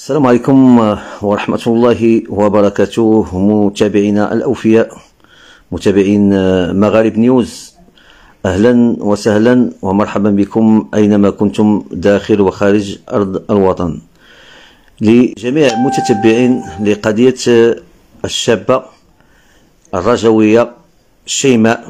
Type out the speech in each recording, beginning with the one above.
السلام عليكم ورحمة الله وبركاته، متابعينا الأوفياء، متابعين مغارب نيوز. أهلا وسهلا ومرحبا بكم أينما كنتم داخل وخارج أرض الوطن. لجميع المتتبعين لقضية الشابة الرجوية شيماء،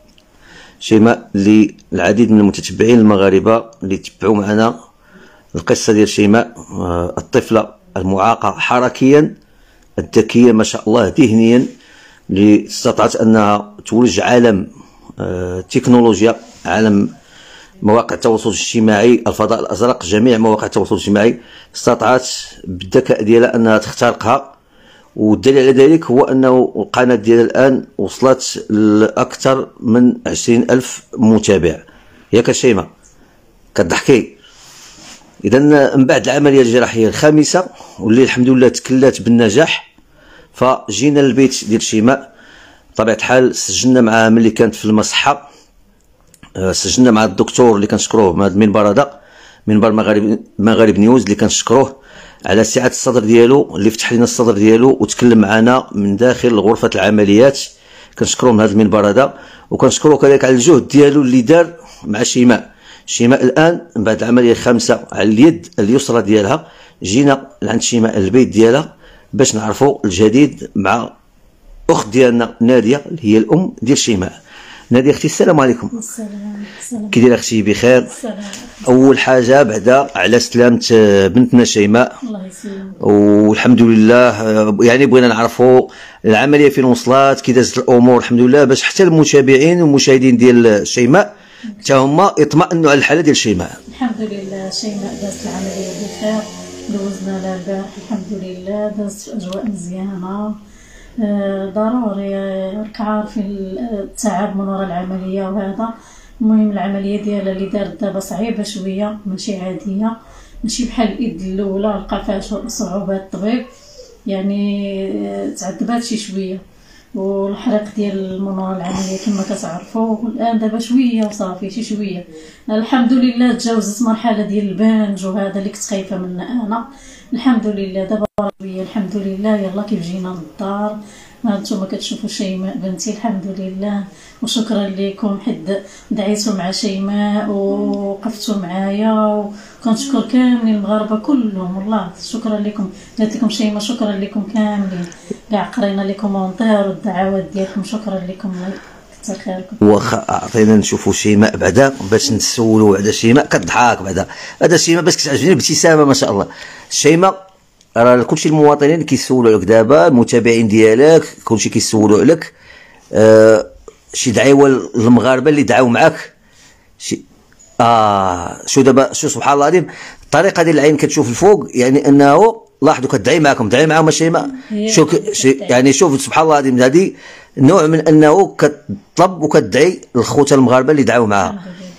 للعديد من المتتبعين المغاربة اللي تبعوا معنا القصة ديال شيماء، الطفلة المعاقة حركيا، الذكية ما شاء الله ذهنيا، اللي استطاعت أنها تولج عالم تكنولوجيا، عالم مواقع التواصل الاجتماعي، الفضاء الأزرق، جميع مواقع التواصل الاجتماعي استطاعت بالذكاء ديالها أنها تخترقها. والدليل على ذلك هو أنه القناة ديالها الآن وصلت لأكثر من 20,000 متابع. ياك شيماء كتضحكي؟ إذا من بعد العملية الجراحية الخامسة واللي الحمد لله تكلات بالنجاح، فجينا للبيت ديال شيماء. بطبيعة الحال سجلنا معها ملي كانت في المصحة، سجلنا مع الدكتور اللي كنشكروه من هذا المنبر، هذا منبر مغارب نيوز، اللي كنشكروه على سعة الصدر ديالو، اللي فتح لنا الصدر ديالو وتكلم معنا من داخل غرفة العمليات. كنشكروه من هذا المنبر هذا، وكنشكروه كذلك على الجهد ديالو اللي دار مع شيماء. الآن من بعد العملية الخامسة على اليد اليسرى ديالها، جينا لعند شيماء البيت ديالها باش نعرفوا الجديد مع أخت ديالنا نادية، اللي هي الأم ديال شيماء. نادية اختي، السلام عليكم. السلام. كي دايره اختي؟ بخير. السلام. اول حاجه بعدا على سلامه بنتنا شيماء. الله يسلمك. والحمد لله، يعني بغينا نعرفوا العمليه فين وصلت، كي دازت الامور الحمد لله، باش حتى المتابعين والمشاهدين ديال شيماء حتى هما يطمئنوا على الحاله ديال شيماء. الحمد لله شيماء دازت العمليه بخير، دوزنا لها البارح الحمد لله، دازت في اجواء مزيانه. ضروري راك عارفين التعب من وراء العمليه وهذا. المهم العمليه ديالها اللي دارت دابا صعيبه شويه، ماشي عاديه، ماشي بحال الايد الاولى لقى فيها صعوبات الطبيب، يعني تعذبات شي شويه. والحرق ديال من وراء العمليه كما كتعرفوا، والان دابا شويه وصافي، شي شويه. الحمد لله تجاوزت مرحله ديال البنج وهذا اللي كنت خايفه منه انا. الحمد لله دابا شويه الحمد لله. يلا كيف جينا للدار، هانتوما كتشوفوا شيماء بنتي الحمد لله. وشكرا لكم حيت دعيتوا مع شيماء ووقفتوا معايا، وكنشكر كاملين المغاربه كلهم، والله شكرا لكم. قالت لكم شيماء شكرا لكم كاملين، كاع قرينا لي كومونتير والدعوات ديالكم، شكرا لكم، الله يكثر خيركم. واخا عطينا نشوفوا شيماء بعدا باش نسولوا على شيماء. كتضحك بعدا هذا شيماء باش كتعجبني الابتسامه ما شاء الله. شيماء راه كلشي المواطنين كيسولوا عليك دابا، المتابعين ديالك كلشي كيسولوا عليك. شي دعيوه المغاربه اللي دعاو معاك شي شو دابا، شو سبحان الله العظيم، الطريقه ديال العين كتشوف الفوق، يعني انه لاحظوا كتدعي معاكم، دعي معاهم شيماء. يعني شوف سبحان الله العظيم، هذه نوع من انه كتطلب وكتدعي الخوت المغاربه اللي دعاو معاها.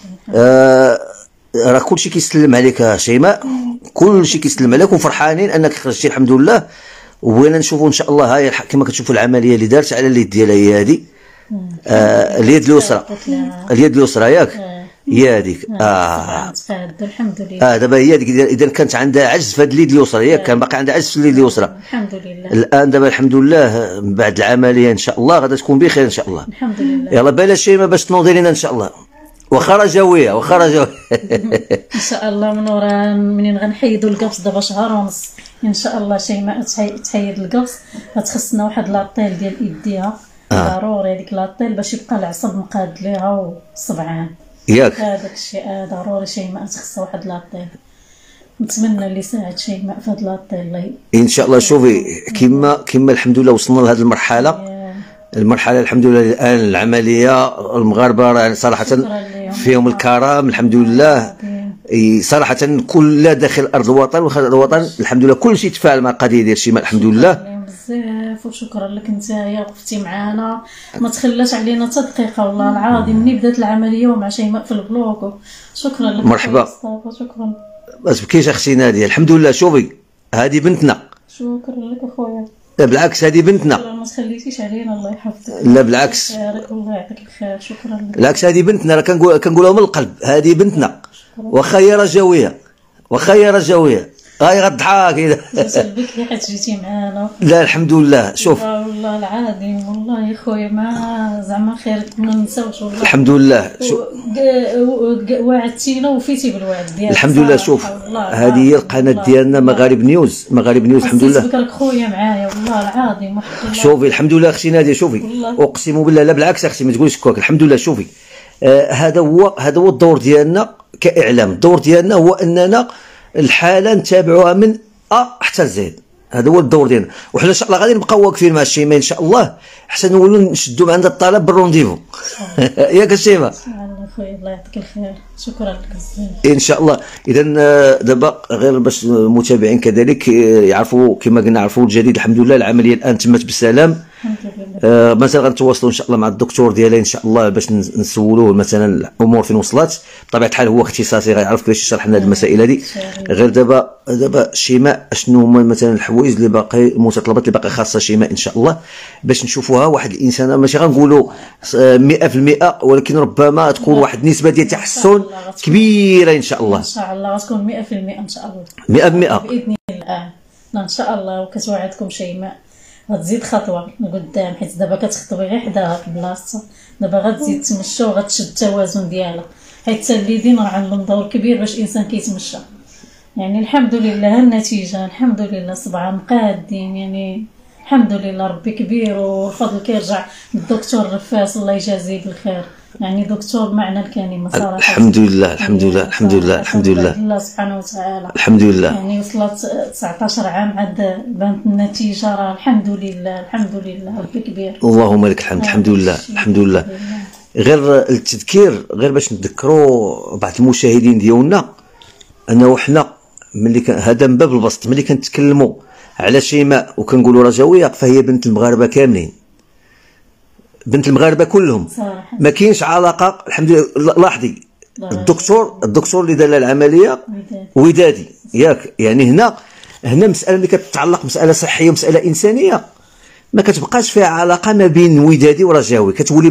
راه كلشي كيسلم عليك شيماء، كلشي كيسلم عليك، وفرحانين انك خرجتي الحمد لله. وبغينا نشوفوا ان شاء الله، هاي كما كتشوفوا العمليه اللي دارت على اليد ديالها هي هذه، اليد اليسرى، اليد اليسرى ياك هي هذيك. الحمد لله. دابا هي هذيك، اذا كانت عندها عجز في هذه اليد اليسرى ياك، كان باقي عندها عجز في اليد اليسرى. الحمد لله. الان دابا الحمد لله من بعد العمليه ان شاء الله غادا تكون بخير ان شاء الله. الحمد لله. يلا بلاش شيماء باش تنوضي لنا ان شاء الله، واخا رجاويه واخا رجاويه. ان شاء الله من ورا منين غنحيدوا القفص دابا شهر ونص ان شاء الله شيماء تحيد القفص، غتخصنا واحد لاطيل ديال ايديها. ضروري هذيك لاطيل باش يبقى العصب مقاد ليها والصبعان ياك. هذاك الشيء ضروري شيماء تخصها واحد لاطيل. نتمنى اللي يساعد شيماء في هاد لاطيل الله ان شاء الله. شوفي كما الحمد لله وصلنا لهذه المرحله الحمد لله. الان العمليه المغاربه راه صراحه فيهم الكرم الحمد لله، صراحه كل داخل ارض الوطن وخارج الوطن الحمد لله كل شيء تفاعل مع القضيه ديال شيماء الحمد لله بزاف. وشكرا لك نتايا وقفتي معانا، ما تخلاش علينا حتى دقيقه والله العظيم، مني بدات العمليه ومع شيماء في البلوك. شكرا لك. مرحبا. شكرا. ما تبكيش اختي ناديه، الحمد لله. شوفي هذه بنتنا. شكرا لك اخويا. لا بالعكس هذه بنتنا، ما تخليتيش علينا الله يحفظك. لا بالعكس الله يعطيك الخير. شكرا لك. بالعكس هذه بنتنا، راه كنقولها من القلب، هذه بنتنا. واخا هي رجاويه، واخا هي رجاويه، هاي غضحك كذا. جيت البكري حيت جيتي معانا. لا الحمد لله. شوف والله العظيم والله يا خويا ما زعما خيرك ما نساوش والله. الحمد لله. وعدتينا وفيتي بالوعد ديالك. الحمد لله. شوف هذه هي القناه ديالنا مغارب نيوز. مغارب نيوز الحمد لله. بكرك خويا معايا والله العظيم. شوفي الحمد لله اختي ناديه. شوفي اقسم بالله لا بالعكس اختي ما تقوليش كواك. الحمد لله. شوفي هذا هو الدور ديالنا كاعلام. الدور ديالنا هو اننا الحاله نتابعوها من حتى لزين. هذا هو الدور ديالنا. وحنا ان شاء الله غادي نبقاو واقفين مع الشيماء ان شاء الله حتى نولوا نشدوا عند الطلب بالرونديفو. ياك الشيماء؟ خويا الله يعطيك الخير. شكرا لك بزاف ان شاء الله. اذا دابا غير باش المتابعين كذلك يعرفوا كما قلنا عرفوا الجديد. الحمد لله العمليه الان تمت بالسلام. مثلا غنتواصلوا ان شاء الله مع الدكتور ديالها ان شاء الله باش نسولوه مثلا الامور فين وصلت. بطبيعه الحال هو اختصاصي غيعرف كيفاش يشرح لنا هذه المسائل هذه. غير دابا شيماء شنو هما مثلا الحوايج اللي باقي المتطلبات اللي باقي خاصه شيماء ان شاء الله باش نشوفوها واحد الانسانه ماشي غنقولوا 100% ولكن ربما تكون واحد النسبه ديال تحسن كبيره ان شاء الله. ان شاء الله غتكون 100% ان شاء الله 100% باذن الله ان شاء الله. وكتوعدكم شيماء غتزيد خطوه لقدام حيت دابا كتخطوي غير حداها في بلاصتها. دابا غتزيد تمشى وغتشد التوازن ديالها حيت الوالدين راه عندهم دور كبير باش الانسان كيتمشى. يعني الحمد لله النتيجه الحمد لله صبعا مقادين. يعني الحمد لله ربي كبير والفضل كيرجع للدكتور رفاس الله يجازيه بالخير. يعني دكتور بمعنى الكلمه صراحه. الحمد لله الحمد لله الحمد لله الحمد لله الله سبحانه وتعالى. الحمد لله. يعني وصلت 19 عام عاد بانت النتيجه راه الحمد لله الحمد لله ربي كبير. اللهم لك الحمد. الحمد لله الحمد لله. غير التذكير غير باش نذكروا بعض المشاهدين ديالنا انه حنا ملي هذا من باب البسط ملي كنتكلموا على شيماء وكنقولوا رجويه فهي بنت المغاربه كاملين. بنت المغاربه كلهم صراحة. ما كاينش علاقه الحمد لله. لاحظي الدكتور اللي دار العمليه ودادي ياك. يعني هنا مساله اللي كتتعلق مساله صحيه ومساله انسانيه ما كتبقاش فيها علاقه ما بين ودادي ورجاوي كتولي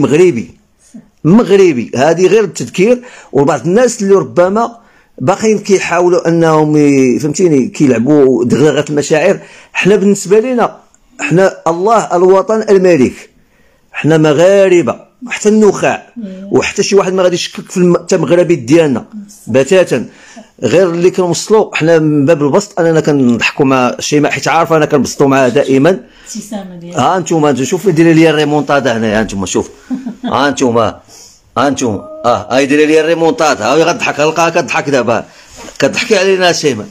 مغربي. هذه غير التذكير. وبعض الناس اللي ربما باقيين كيحاولوا انهم فهمتيني كيلعبوا دغدغه المشاعر. حنا بالنسبه لنا حنا الله الوطن الملك. حنا مغاربه حتى النخاع وحتى شي واحد ما غاديش يشكك في المغربي ديالنا بتاتا. غير اللي كنوصلوا حنا من باب البسط اننا كنضحكوا مع شيماء حيت عارفه انا كنبسطوا معها دائما. ابتسامه ديالها. ها انتم شوفوا ديري لي الريمونطادا هنايا. انتم شوف ها انتم هاي ديري لي الريمونطادا. هاي غضحك غلقاها كضحك دابا كضحكي علينا شيماء.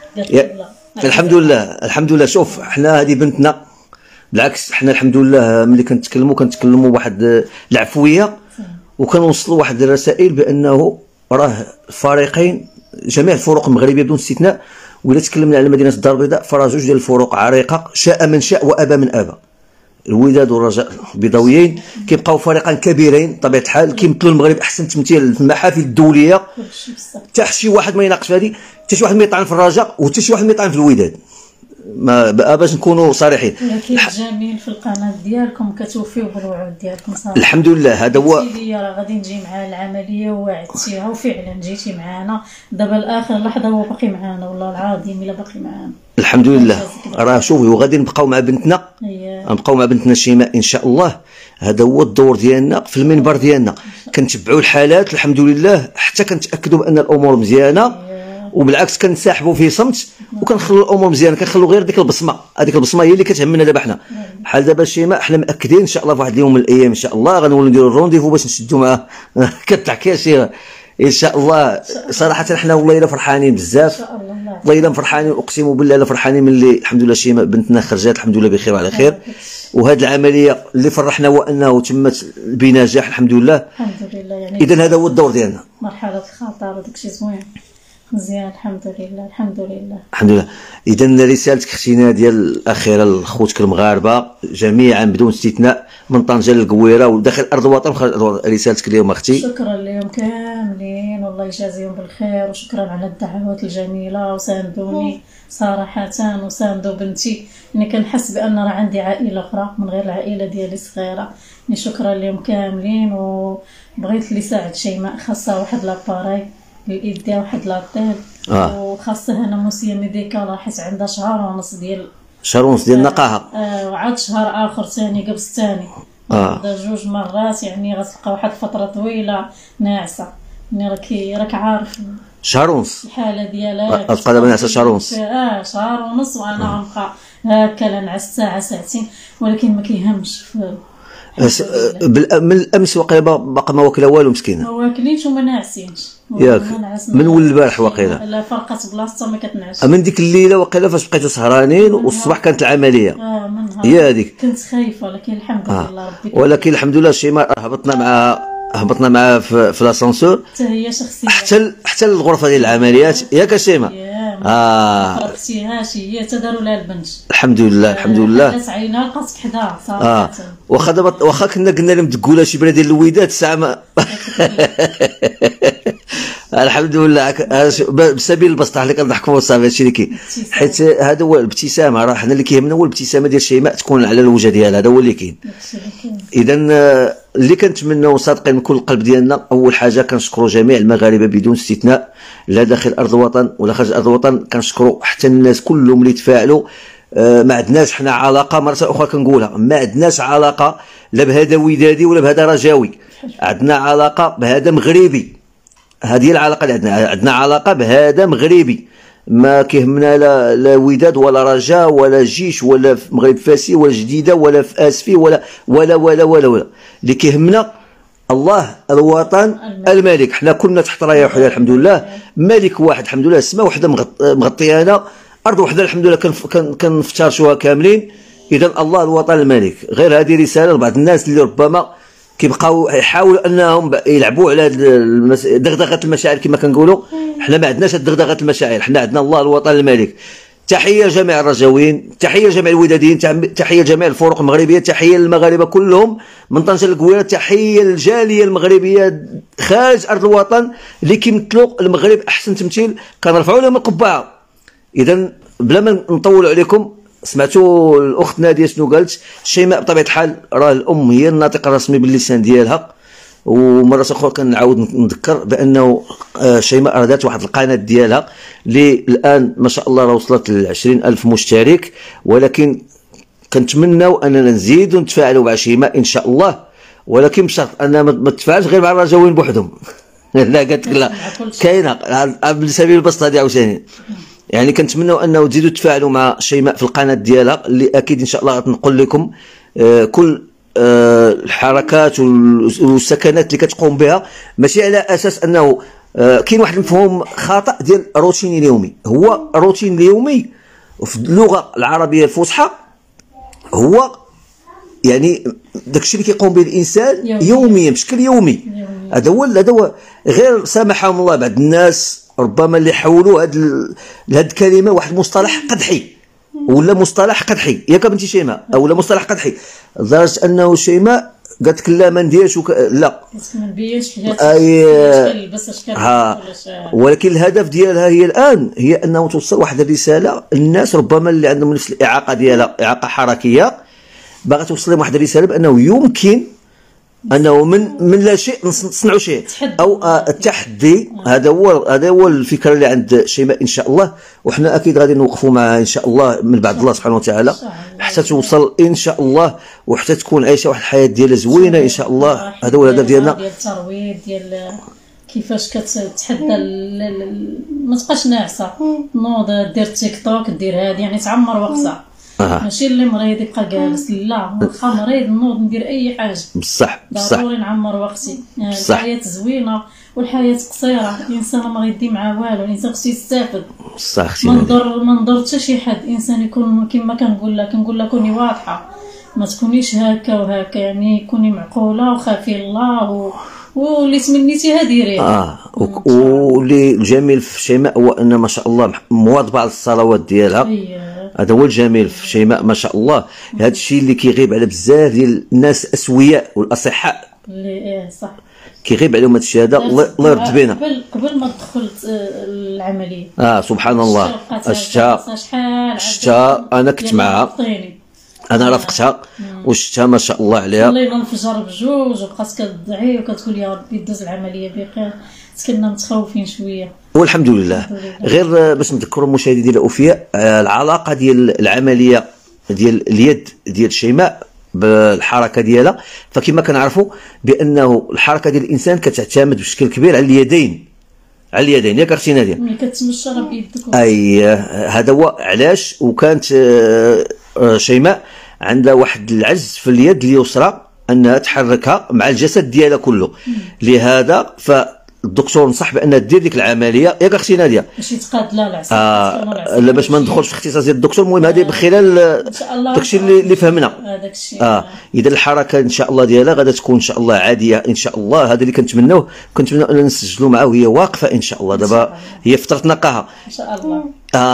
الحمد لله. شوف حنا هذه بنتنا بالعكس. حنا الحمد لله ملي كنتكلموا واحد العفويه وكنوصلوا واحد الرسائل بانه راه الفريقين جميع الفرق المغربيه بدون استثناء ولا تكلمنا على مدينه الدار البيضاء فراه جوج ديال الفروق عريقه شاء من شاء وابى من ابى. الوداد والرجاء البيضاويين كيبقاو فريقان كبيرين بطبيعه الحال كيمثلوا المغرب احسن تمثيل في المحافل الدوليه. حتى شي واحد ما يناقش في هذه. حتى شي واحد ما يطعن في الرجاء وحتى شي واحد ما يطعن في الوداد. ما باش نكونوا صريحين. ولكن جميل في القناه ديالكم كتوفيو بالوعود ديالكم صراحه. الحمد لله. هذا هو. راه غادي نجي مع العمليه ووعدتيها وفعلا جيتي معنا. دابا لاخر لحظه هو باقي معنا والله العظيم الا باقي معنا. الحمد لله. راه شوفي وغادي نبقاو مع بنتنا. نبقاو مع بنتنا شيماء ان شاء الله. هذا هو الدور ديالنا في المنبر ديالنا. كنتبعوا الحالات الحمد لله حتى كنتاكدوا بان الامور مزيانه وبالعكس كنساحبوا في صمت وكنخلوا الامور مزيانه. كنخلوا غير ديك البصمه. هذيك البصمه هي اللي كتهمنا دابا حنا. بحال دابا شيماء حنا مأكدين ان شاء الله في واحد اليوم من الايام ان شاء الله غنولوا نديروا الرونديفو باش نشدوا معاه. كتحكي شي ان شاء الله. صراحه حنا والله الا فرحانين بزاف. والله الا فرحانين اقسم بالله الا فرحانين من اللي الحمد لله شيماء بنتنا خرجت الحمد لله بخير وعلى خير. وهذه العمليه اللي فرحنا هو انه تمت بنجاح الحمد لله. يعني اذا هذا هو الدور ديالنا. مرحله الخطر وداكشي زوين مزيان الحمد لله الحمد لله الحمد لله. اذا رسالتك اختي ناديه الاخيره لخوتك المغاربه جميعا بدون استثناء من طنجه للقويره وداخل ارض الوطن وخارج ارض الوطن. رسالتك اليوم اختي. شكرا لهم كاملين والله يجازيهم بالخير وشكرا على الدعوات الجميله وساندوني صراحه وساندوا بنتي. يعني كنحس بان راه عندي عائله اخرى من غير العائله ديالي الصغيره. يعني شكرا لهم كاملين. وبغيت اللي يساعد شيماء خاصها واحد لاباراي للإبداع واحد لاطيل. وخاصة هنا موسيا ميديكال حيت عندها شهر ونص ديال النقاهة. وعاد شهر آخر ثاني قبل الثاني. جوج مرات يعني غتبقى واحد الفترة طويلة ناعسة. يعني راك عارف شهر ونص الحالة ديالها غتبقى دابا ناعسة شهر ونص. شهر ونص وأنا غنبقى هاكا لا نعس ساعة ساعتين، ولكن ما كيهمش. من الامس واقيلا باقا ما واكله والو مسكينه. ما واكلينش وما ناعسينش ياك من ول البارح واقيلا. لا فرقت بلاصتها ما كتنعش. من ديك الليله واقيلا فاش بقيتو سهرانين والصباح كانت العمليه. منها هي هذيك. كنت خايفه ولكن الحمد لله ربي. ولكن الحمد لله شيماء هبطنا معها في لاسانسور حتى هي شخصيه حتى الغرفه ديال العمليات ياك شيماء. فرقتيهاش هي تداروا لها البنج. الحمد لله الحمد لله. حلات عينها لقات حداها صراحه. واخا دابا واخا كنا قلنا لهم دقوله شي بلا ديال الوداد الساعه ما الحمد لله بسبيل البسطه اللي كنضحكوا صافي هادشي اللي كاين، حيت هذا هو الابتسامه. راه حنا اللي كيهمنا هو الابتسامه ديال شيماء تكون على الوجه ديالها، هذا هو اللي كاين. اذا اللي كنتمناو صادقين من كل القلب ديالنا، اول حاجه كنشكروا جميع المغاربه بدون استثناء، لا داخل ارض الوطن ولا خارج ارض الوطن. كنشكروا حتى الناس كلهم اللي تفاعلوا. ما عندناش حنا علاقه، مره اخرى كنقولها، ما عندناش علاقه لا بهذا ودادي ولا بهذا رجاوي، عندنا علاقه بهذا مغربي. هذه العلاقه اللي عندنا علاقه بهذا مغربي. ما كيهمنا لا وداد ولا رجاء ولا جيش ولا في مغرب فاسي ولا جديده ولا في اسفي ولا ولا ولا ولا ولا اللي كيهمنا الله الوطن الملك. حنا كنا تحت رايه وحده الحمد لله، ملك واحد الحمد لله، سماء وحده مغطيانا، ارض وحده الحمد لله كنفترشوها كاملين. اذا الله الوطن الملك. غير هذه رساله لبعض الناس اللي ربما كيبقاو يحاولوا انهم يلعبوا على دغدغه المشاعر كما كنقولوا. حنا ما عندناش دغدغه المشاعر، حنا عندنا الله الوطن الملك. تحيه جميع الرجاويين، تحيه جميع الوداديين، تحيه جميع الفرق المغربيه، تحيه للمغاربه كلهم من طنجه للقويره، تحيه للجاليه المغربيه خارج ارض الوطن اللي كيمثلوا المغرب احسن تمثيل، كنرفعوا لهم القبعه. اذا بلا ما نطولوا عليكم، سمعتوا الاخت ناديه شنو قالت؟ شيماء بطبيعه الحال راه الام هي الناطق الرسمي باللسان ديالها. ومره اخرى كنعاود نذكر بانه شيماء راه دات واحد القناه ديالها اللي الان ما شاء الله راه وصلت ل 20,000 مشترك، ولكن كنتمناو اننا نزيدوا نتفاعلوا مع شيماء ان شاء الله، ولكن بشرط اننا ما تفاعلش غير مع الرجاويين بوحدهم. لا قالت لك لا كاينه بسبيل البسط هذه عاوتاني. يعني كنتمنوا انه تزيدوا تفاعلوا مع شيماء في القناه ديالها اللي اكيد ان شاء الله غنقول لكم كل الحركات والسكنات اللي كتقوم بها، ماشي على اساس انه كاين واحد المفهوم خاطئ ديال الروتين اليومي. هو الروتين اليومي في اللغه العربيه الفصحى هو يعني داكشي اللي كيقوم به الانسان يوميا بشكل يومي. هذا هو غير سامحهم الله بعض الناس ربما اللي حولوا هاد الكلمه واحد مصطلح قدحي ولا مصطلح قدحي، ياك بنتي شيماء، ولا مصطلح قدحي لدرجه انه شيماء قالت لك لا ما نديرش لا ما نديرش ولكن الهدف ديالها هي الان هي انه توصل واحد الرساله للناس ربما اللي عندهم نفس الاعاقه ديالها، اعاقه حركيه، باغا توصل لهم واحد الرساله بانه يمكن انه من لا شيء نصنعوا شيء او التحدي. هذا هو الفكره اللي عند شيماء ان شاء الله، وحنا اكيد غادي نوقفوا معها ان شاء الله من بعد الله سبحانه وتعالى حتى توصل ان شاء الله، وحتى تكون عايشه واحد الحياه ديالها زوينه ان شاء الله. هذا هو الهدف ديالنا، ديال الترويض ديال كيفاش كتتحدى ما تبقاش ناعسه، نوض دير تيك توك دير هذه يعني تعمر وقتها. ماشي اللي مريض يبقى جالس، لا واخا مريض نوض ندير اي حاجه بصح ضروري نعمر وقتي. الحياه زوينه والحياه قصيره، الانسان ما غيدي معاه والو، الانسان خصو يستافد. صح ما نضر حتى شي حد، الانسان يكون كما كنقول لك كوني واضحه، ما تكونيش هكا وهكا، يعني كوني معقوله وخافي الله واللي تمنيتيها ديريها. واللي الجميل في شيماء هو ان ما شاء الله مواظبه على الصلوات ديالها. هذا هو الجميل في شيماء ما شاء الله. هذا الشيء اللي كيغيب على بزاف ديال الناس الاسوياء والاصحاء اللي صح كيغيب عليهم هذا الشيء هذا. الله يرد بينا. قبل ما دخلت العمليه سبحان الله. الشتاء انا كنت معها، انا رافقتها وشتها ما شاء الله عليها. خلينا الفجر بجوج وبقات كتدعي وكتقول يا ربي دوز العمليه بخير. كنا متخوفين شويه. والحمد لله. غير باش نذكروا المشاهدين ديال الاوفياء، العلاقه ديال العمليه ديال اليد ديال شيماء بالحركه ديالها، فكما كنعرفوا بانه الحركه ديال الانسان كتعتمد بشكل كبير على اليدين، ياك اختي ناديه؟ ملي كتمشى راه بيدك. اي هذا هو علاش. وكانت شيماء عندها واحد العجز في اليد اليسرى انها تحركها مع الجسد ديالها كله. لهذا فالدكتور نصح بانها دير ديك العمليه، ياك اختي ناديه؟ باش يتقاد لا العصا. لا باش ما ندخلش في اختصاص ديال الدكتور. المهم هذه بخلال داكشي اللي فهمنا. هذاك الشيء اذا الحركه ان شاء الله ديالها غادا تكون ان شاء الله عاديه ان شاء الله. هذا اللي كنتمناوه ان نسجلوا معاه وهي واقفه ان شاء الله. دابا هي فتره نقاها ان شاء الله.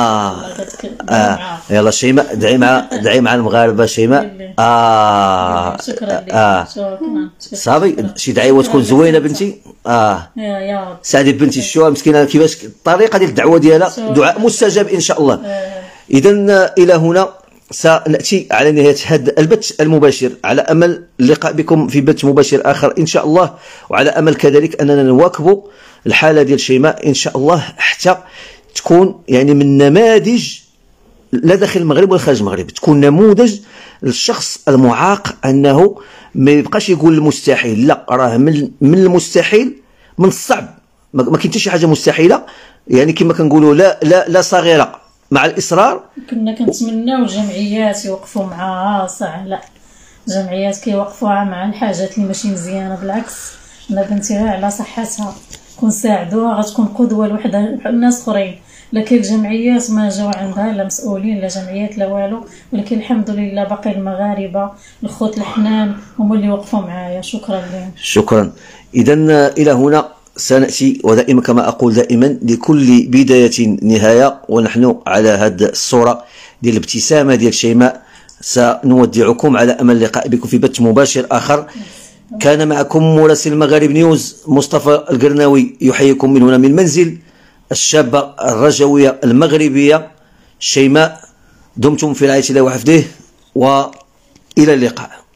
يلا شيماء دعي مع المغاربه شيماء. شكرا لك. شكرا. صافي شي دعوه تكون زوينه بنتي. يا سعدي بنتي الشوها مسكينه كيفاش الطريقه ديال الدعوه ديالها دعاء مستجاب ان شاء الله. اذا الى هنا سناتي على نهايه هذا البث المباشر، على امل اللقاء بكم في بث مباشر اخر ان شاء الله، وعلى امل كذلك اننا نواكبوا الحاله ديال شيماء ان شاء الله حتى تكون يعني من نماذج لا داخل المغرب ولا خارج المغرب، تكون نموذج للشخص المعاق انه ما يبقاش يقول المستحيل. لا، راه من المستحيل، من الصعب، ما كاين حتى شي حاجه مستحيله. يعني كما كنقولوا لا صغيره مع الاصرار. كنا كنتمناو الجمعيات يوقفوا معها. صح، لا الجمعيات كيوقفوها مع الحاجات اللي ماشي مزيانه. بالعكس انا بنتي غير على صحتها كنساعدوها غتكون قدوه لوحدها الناس اخرين. لكن الجمعيات ما جاو عندها لا مسؤولين لا جمعيات لا والو، ولكن الحمد لله باقي المغاربه الخوت الحنان هما اللي وقفوا معايا. شكرا لهم. شكرا. اذا الى هنا سناتي، ودائما كما اقول دائما لكل بدايه نهايه، ونحن على هذه الصوره ديال الابتسامه ديال شيماء سنودعكم على امل اللقاء بكم في بث مباشر اخر. كان معكم مراسل المغارب نيوز مصطفى القرناوي، يحييكم من هنا من منزل الشابة الرجوية المغربية شيماء. دمتم في رعاية الله وحفظه، وإلى اللقاء.